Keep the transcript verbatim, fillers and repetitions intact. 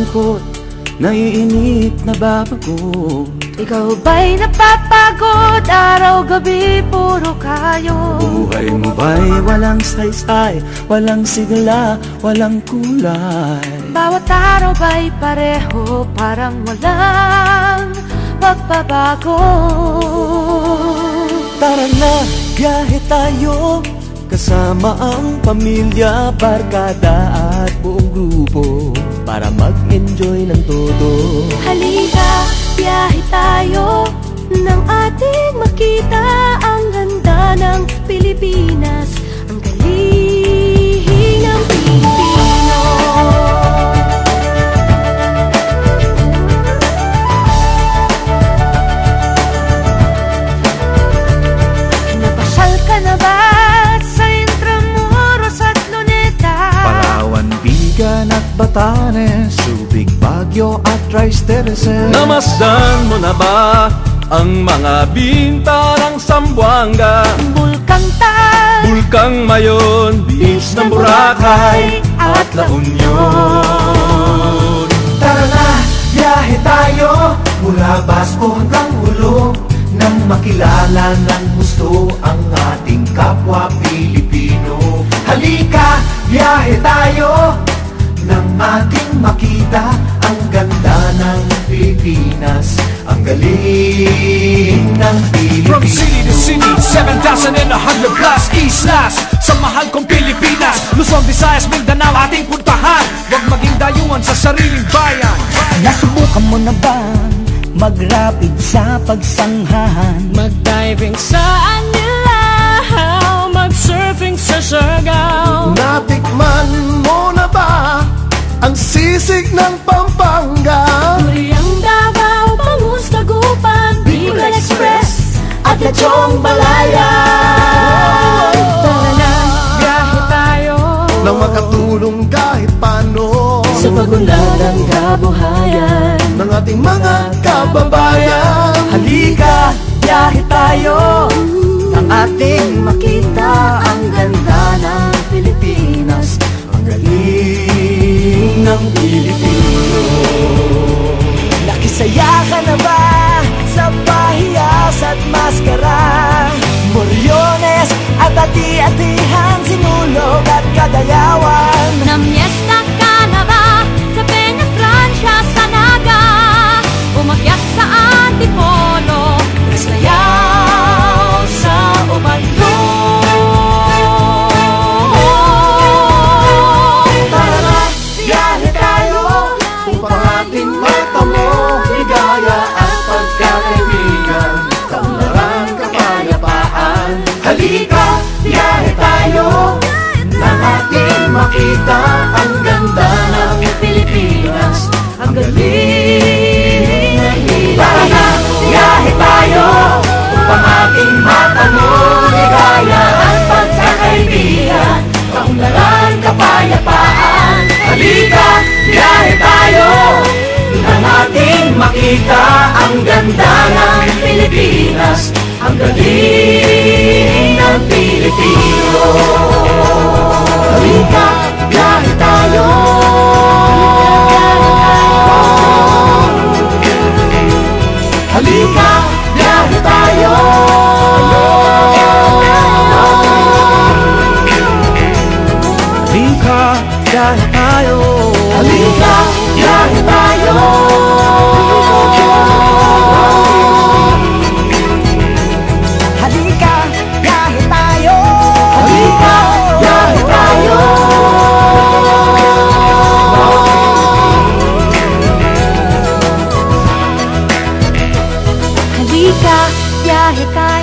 malungkot, naiinip na babagot. Ikaw ba'y napapagod? Araw-gabi puro kayo. Buhay mo ba'y walang saysay, walang sigla, walang kulay? Bawat araw ba'y pareho, parang walang pagbabago? Tara na, biyahe tayo, kasama ang pamilya, barkada at buong grupo, para mag-enjoy ng todo. Halika, biyahe tayo, nang ating makita ang ganda ng Pilipinas, ang galing ng Pilipino. Napasyal ka na ba sa Intramuros at Luneta? Palawan, Bigan at Batanes, Subic, Baguio at Rice Terraces. Namasdan mo na ba ang mga binta ng Zamboanga, Bulkang Tal, Bulkang Mayon, Beach ng Boracay at La Union? Tara na, biyahe tayo, mula Basco hanggang Ulo, nang makilala ng gusto ang ating kapwa Pilipino. Halika, biyahe tayo, nang ating makita ang ganda ng Pilipinas, ang galing ng Pilipino. From city to city, seven thousand and a hundred plus islas, sa mahal kong Pilipinas, Luzon, Visayas, Mindanao ating puntahan. Huwag maging dayuhan sa sariling bayan. Nasubukan mo na ba mag-rapid sa pagsanghahan? Mag-diving sa Anilaw, mag-surfing sa Siargao. Natikman mo na ba ang sisig ng Pampanga? Duriang Davao, Bangus, Tagupan, Bicol Express at Lechong Balayan. Tara na, biyahe tayo, Nang makatulong kahit paano sa pagunlad ng kabuhayan ng ating mga kababayan. Halika, biyahe tayo, nang ating makita ang ganda ng Pilipinas, ang galing ng Pilipino. Nakisaya ka na ba sa pahiyas at maskara? Moriones at ati-atihan, Sinulog at Kadayawan. Namyesta ka na ba sa Peña Francia, sa Naga? Umakyat sa Antipolo, sayaw sa Ubandong. Tara na, biyahe tayo, upang ating matamo ligaya at pagkakaibigan, kaunlaran, kapayapaan. Halika, biyahe tayo, nang ating makita ang ganda ng Pilipinas, ang galing ng Pilipino. Tara na, biyahe tayo, upang ating matamo ligaya at pagkakaibigan, kaunlaran, kapayapaan. Halika, biyahe tayo, nang ating makita ang ganda ng Pilipinas, ang galing ng Pilipino. Halika, biyahe tayo. Halika, biyahe tayo. Halika, biyahe tayo. Halika, biyahe tayo. Halika, biyahe tayo. Halika, biyahe tayo. Halika, biyahe tayo.